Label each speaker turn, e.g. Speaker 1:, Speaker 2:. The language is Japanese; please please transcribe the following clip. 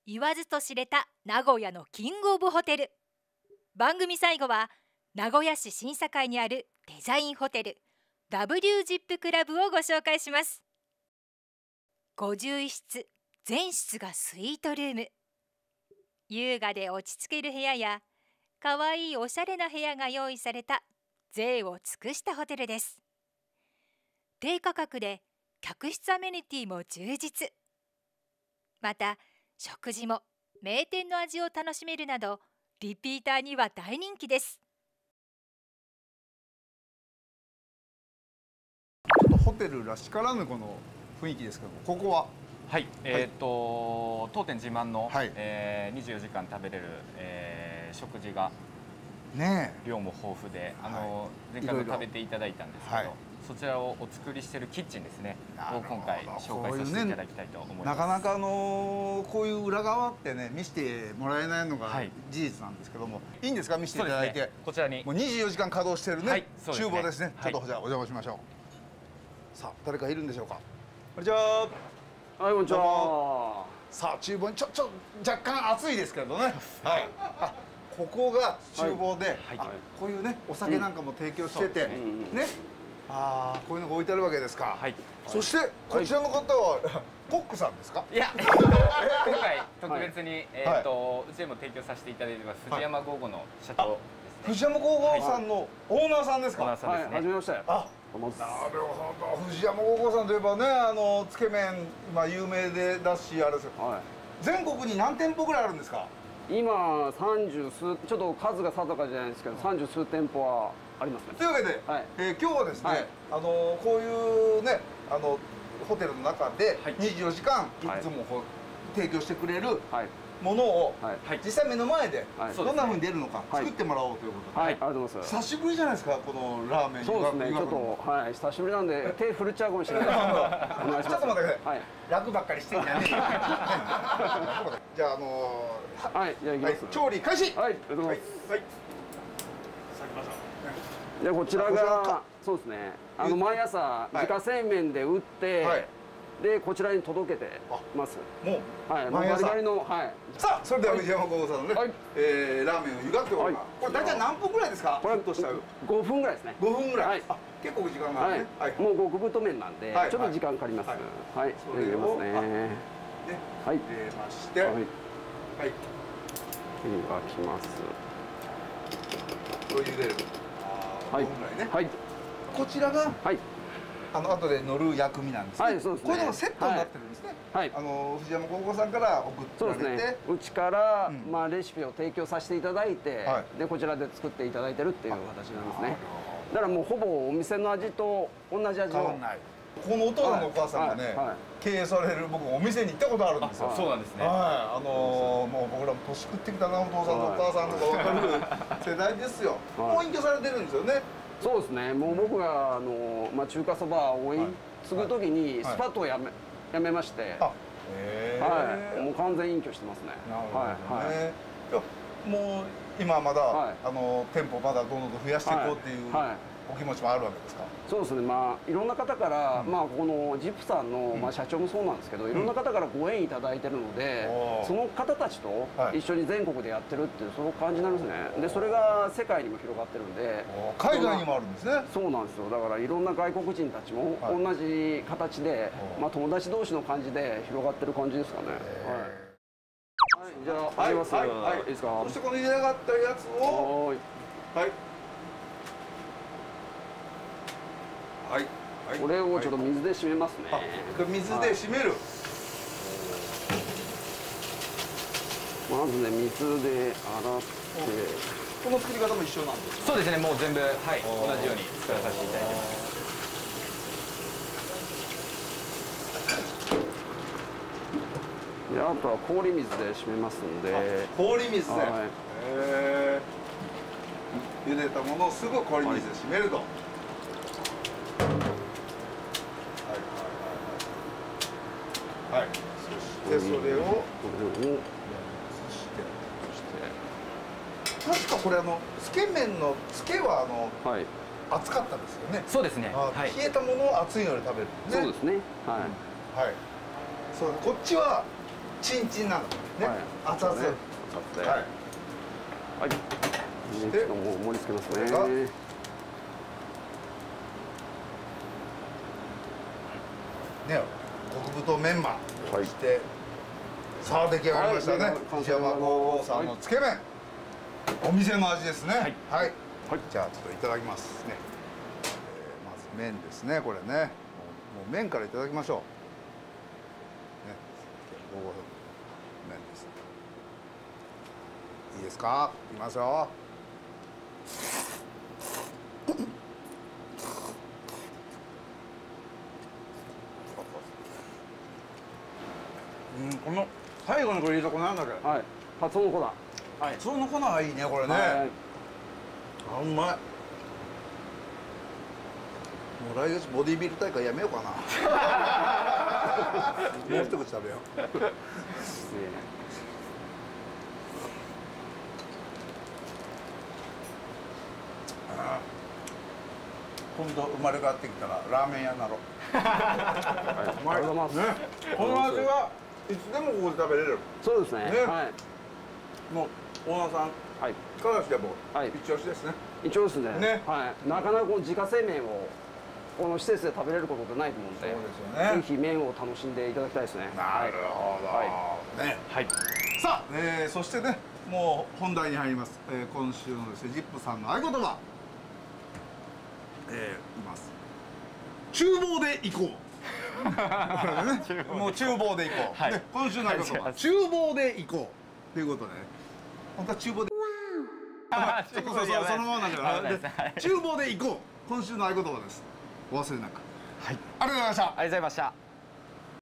Speaker 1: 言わずと知れた名古屋のキングオブホテル。番組最後は名古屋市審査会にあるデザインホテル W ジップクラブをご紹介します。51室全室がスイートルーム、優雅で落ち着ける部屋やかわいいおしゃれな部屋が用意された贅を尽くしたホテルです。低価格で客室アメニティも充実。また食事も名店の味を楽しめるなどリピーターには大人気です。
Speaker 2: ちょっとホテルらしからぬこの雰囲気ですけど、ここは
Speaker 3: はい、当店自慢の、
Speaker 2: はい
Speaker 3: 24時間食べれる、食事が
Speaker 2: ね
Speaker 3: 量も豊富で、
Speaker 2: は
Speaker 3: 前回も食べていただいたんですけど、
Speaker 2: はい
Speaker 3: そちらをお作りしているキッチンですねを
Speaker 2: なるほど
Speaker 3: 今回紹介させていただきたいと思います。
Speaker 2: なかなかこういう裏側ってね見せてもらえないのが
Speaker 3: はい
Speaker 2: 事実なんですけども、いいんですか見せていただいて、
Speaker 3: そうですね、こちらに
Speaker 2: もう24時間稼働してるね、
Speaker 3: はいそうですね
Speaker 2: 厨房ですね、
Speaker 3: はい
Speaker 2: ちょっとじゃあお邪魔しましょう。さあ誰かいるんでしょうか。こんにちは。
Speaker 4: はい、こんにち
Speaker 2: どう
Speaker 4: は。
Speaker 2: さあ厨房に若干暑いですけどね。はい。あ、ここが厨房で、
Speaker 3: はい
Speaker 2: あこういうねお酒なんかも提供してて、
Speaker 3: そうです
Speaker 2: ね。ああこういうのが置いてあるわけですか。
Speaker 3: はい。
Speaker 2: そしてこちらの方はコックさんですか。
Speaker 3: いや今回特別に、うちでも提供させていただいてます藤山午後の社長ですね。
Speaker 2: 藤山ゴーゴーさんのオーナーさんですか。
Speaker 3: オーナーさん
Speaker 4: はい、
Speaker 3: ですね。
Speaker 4: はじめまして。
Speaker 2: あ、
Speaker 4: どうもです。
Speaker 2: なるほど。藤山ゴーゴーさんといえばね、つけ麺今有名でだしあれですよ。
Speaker 4: は
Speaker 2: 全国に何店舗ぐらいあるんですか。
Speaker 4: い。今30数、ちょっと数が定かじゃないですけど、30数店舗はありますね。
Speaker 2: というわけで、
Speaker 4: はい
Speaker 2: 今日はですね、
Speaker 4: はい
Speaker 2: こういうねホテルの中で
Speaker 3: はい
Speaker 2: 24時間い
Speaker 4: はい
Speaker 2: つも提供してくれる
Speaker 4: はい。
Speaker 2: ものを
Speaker 4: はい。
Speaker 2: 実際目の前で
Speaker 4: はい
Speaker 2: どんな風に出るのか
Speaker 4: はい
Speaker 2: 作ってもらおうということで、
Speaker 4: はい、ありがとうございます。
Speaker 2: 久しぶりじゃないですかこのラーメン。
Speaker 4: そうですね。ちょっとはい、久しぶりなんで手振るっちゃうかもしれないですけど、お願いします。
Speaker 2: ちょっと待ってください。
Speaker 4: はい。
Speaker 2: 楽ばっかりしてんじゃねえよ。じゃあ
Speaker 4: はい、じゃあ行き
Speaker 2: はい
Speaker 4: ます。
Speaker 2: 調理開始。
Speaker 4: はい、ありがとうございます。
Speaker 2: はい。
Speaker 4: でこちら
Speaker 2: こちらか
Speaker 4: がそうですね。毎朝自家製麺で打って、
Speaker 2: はい
Speaker 4: でこちらに届けてます。
Speaker 2: もう
Speaker 4: はい、もう
Speaker 2: 毎朝
Speaker 4: バリバリのはい。
Speaker 2: さあそれでは藤山ゴーさんのね、
Speaker 4: はい
Speaker 2: ラーメンを湯がっております。
Speaker 4: はい
Speaker 2: これ大体何分ぐらいですか。
Speaker 4: これ
Speaker 2: 沸騰した
Speaker 4: 5分ぐらいですね。
Speaker 2: 5分ぐらい。
Speaker 4: はい
Speaker 2: あ結構時間があ
Speaker 4: はい
Speaker 2: るね。はい。
Speaker 4: もう極太麺なんで、
Speaker 2: はい
Speaker 4: ちょっと時間かかります。
Speaker 2: は
Speaker 4: はいい、
Speaker 2: それを
Speaker 4: 入れますね。
Speaker 2: ね
Speaker 4: はい、
Speaker 2: 入れまして、
Speaker 4: はい、
Speaker 2: はい。
Speaker 4: 火がきます。
Speaker 2: これ茹でる。
Speaker 4: はい
Speaker 2: 5分ぐらいね。
Speaker 4: はい、
Speaker 2: こちらが
Speaker 4: はい、
Speaker 2: 後で乗る薬味なんですね。
Speaker 4: はいそうですね
Speaker 2: こういうのがセットになってるんですね。
Speaker 4: はい
Speaker 2: 藤山高校さんから送
Speaker 4: そうです
Speaker 2: られて、
Speaker 4: ね。うちから、
Speaker 2: うん
Speaker 4: まあレシピを提供させていただいて、
Speaker 2: は
Speaker 4: でこちらで作っていただいてるっていう形なんですね。だからもうほぼお店の味と同じ味を。
Speaker 2: 変わんない。このお父さんのお母さんがね、
Speaker 4: はいはい
Speaker 2: 経営される僕お店に行ったことあるんですよ。
Speaker 3: そうなんですね。
Speaker 2: はい、もう僕らも年食ってきたなお父さんとお母さんとか分かる世代ですよ。
Speaker 4: はい
Speaker 2: もう隠居されてるんですよね。
Speaker 4: そうですね。もう僕がまあ中華そばを継ぐ時に
Speaker 2: はい
Speaker 4: スパッとやめまして、
Speaker 2: あ、へ
Speaker 4: はい、もう完全隠居してますね。
Speaker 2: なるほど
Speaker 4: はい
Speaker 2: ね。いやもう今まだ、
Speaker 4: はい
Speaker 2: 店舗まだどんどん増やしていこうっていう
Speaker 4: はいはい
Speaker 2: お気持ちもあるわけですか。
Speaker 4: そうですね。まあいろんな方から、まあこのジップさんのまあ社長もそうなんですけど、いろんな方からご縁いただいてるので、
Speaker 2: おー
Speaker 4: その方たちと
Speaker 2: はい
Speaker 4: 一緒に全国でやってるっていうその感じなんですね。でそれが世界にも広がってるんで。
Speaker 2: 海外にもあるんですね。
Speaker 4: そうなんですよ。だからいろんな外国人たちも
Speaker 2: はい
Speaker 4: 同じ形で、
Speaker 2: お
Speaker 4: まあ友達同士の感じで広がってる感じですかね。はい。はい、じゃあ、
Speaker 2: はい
Speaker 4: あります。
Speaker 2: はいはい
Speaker 4: いいですか。
Speaker 2: そしてこの茹で上がったやつを
Speaker 4: はーい。
Speaker 2: はいはいはい。
Speaker 4: これをちょっと水で締めますね。
Speaker 2: あ、これ水で締める。
Speaker 4: まずね、水で洗って。
Speaker 2: この作り方も一緒なんですか。
Speaker 3: そうですね。もう全部はい同じように作らさせていただいてます。
Speaker 4: で、あとは氷水で締めますんで。
Speaker 2: 氷水で。
Speaker 4: はい
Speaker 2: へえ。茹でたものをすぐ氷水で締めると。はいはいはいはい。はい。そしてそれを。
Speaker 4: これを。
Speaker 2: 確かこれつけ麺のつけは
Speaker 4: はい。
Speaker 2: 熱かったですよね。
Speaker 3: そうですね。
Speaker 2: あ
Speaker 3: はい。
Speaker 2: 冷えたものを熱いので食べる。
Speaker 4: そうですね。はい。
Speaker 2: はい。そうこっちはチンチンなのね、熱々。はい。
Speaker 4: はい。で、もう盛り付けますね。
Speaker 2: ね、極太メンマ。そして。さあ、出来上がりましたね。藤山55さんのつけ麺。お店の味ですね。はい。じゃあ、ちょっといただきますね。まず麺ですね、これね。もう麺からいただきましょう。ね、55分。麺です。いいですか。いきますよ。この最後にこれ入れた粉なんだっけ。
Speaker 4: はい。カツオの粉。はい。
Speaker 2: カツオの粉はいいね、これね。あ、うまい。もう来月ボディビル大会やめようかな。もう一口食べよう。今度生まれ変わってきたらラーメン屋になろう。うまい。ね。この味はいつでもここで食べれる。
Speaker 4: そうですね。はい。
Speaker 2: もうオーナーさん。はい。からしても一押しですね。
Speaker 4: 一押しですね。はい。なかなかこの自家製麺をこの施設で食べれることってないと思うので。そうですよね。ぜひ麺を楽しんでいただきたいですね。
Speaker 2: なるほど。ね。はい。さあ、そしてね、もう本題に入ります。今週のですね、ジップさんの合言葉。います。厨房で行こう。もう厨房で行こう。で、今週の合言葉、厨房で行こう。ということで、本当は厨房で。ちょっとそのままなんだけど、厨房で行こう。今週の合言葉です。お忘れなく。はい。ありがとうございました。
Speaker 3: ありがとうございました。